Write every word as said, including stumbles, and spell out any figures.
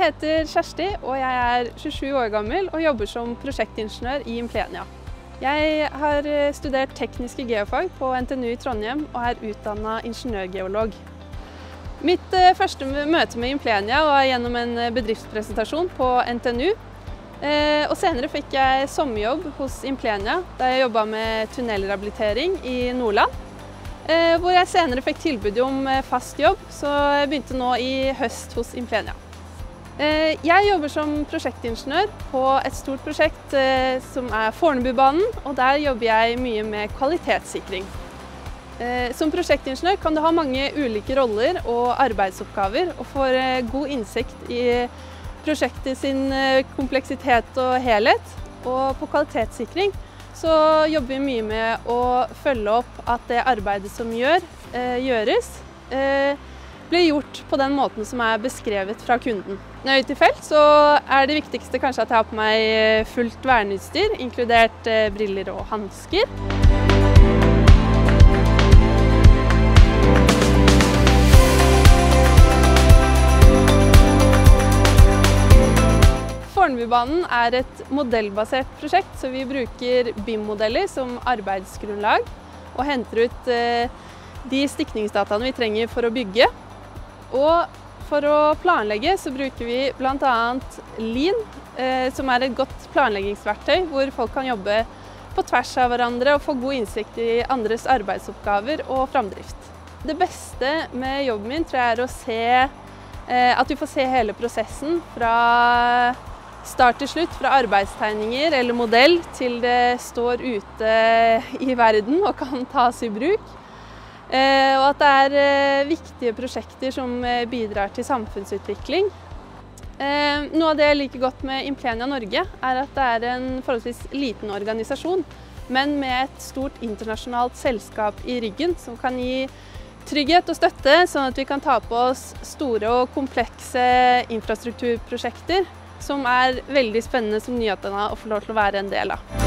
heter Kjersti, og jeg er tjuesju år gammel og jobber som prosjektingeniør i Implenia. Jeg har studert tekniske geofag på N T N U i Trondheim og er utdannet ingeniørgeolog. Mitt første møte med Implenia var gjennom en bedriftspresentasjon på N T N U. Og senere fikk jeg sommerjobb hos Implenia, der jeg jobbet med tunnelrehabilitering i Nordland. Hvor jeg senere fikk tilbud om fast jobb, så jeg begynte nå i høst hos Implenia. Jeg jobber som prosjektingeniør på et stort prosjekt som er Fornebubanen, og der jobber jeg mye med kvalitetssikring. Som prosjektingeniør kan du ha mange ulike roller og arbeidsoppgaver, og får god innsikt i prosjektet sin kompleksitet og helhet. Og på kvalitetssikring så jobber vi mye med å følge opp at det arbeidet som gjør, gjøres, blir gjort på den måten som er beskrevet fra kunden. Når jeg er ute i felt, så er det viktigste kanskje at jeg har på meg fullt verneutstyr, inkludert briller og hansker. Fornebubanen er et modellbasert prosjekt, så vi bruker B I M-modeller som arbeidsgrunnlag og henter ut de stikningsdataene vi trenger for å bygge. Og for å planlegge så bruker vi blant annet Lean, som er et godt planleggingsverktøy hvor folk kan jobbe på tvers av hverandre og få god innsikt i andres arbeidsoppgaver og framdrift. Det beste med jobben min tror jeg er å se at vi får se hele prosessen fra start til slutt, fra arbeidstegninger eller modell til det står ute i verden og kan tas i bruk. Og at det er viktige prosjekter som bidrar til samfunnsutvikling. Noe av det jeg liker godt med Implenia Norge er at det er en forholdsvis liten organisasjon, men med et stort internasjonalt selskap i ryggen som kan gi trygghet og støtte, sånn at vi kan ta på oss store og komplekse infrastrukturprosjekter som er veldig spennende som nyutdannet å få lov til å være en del av.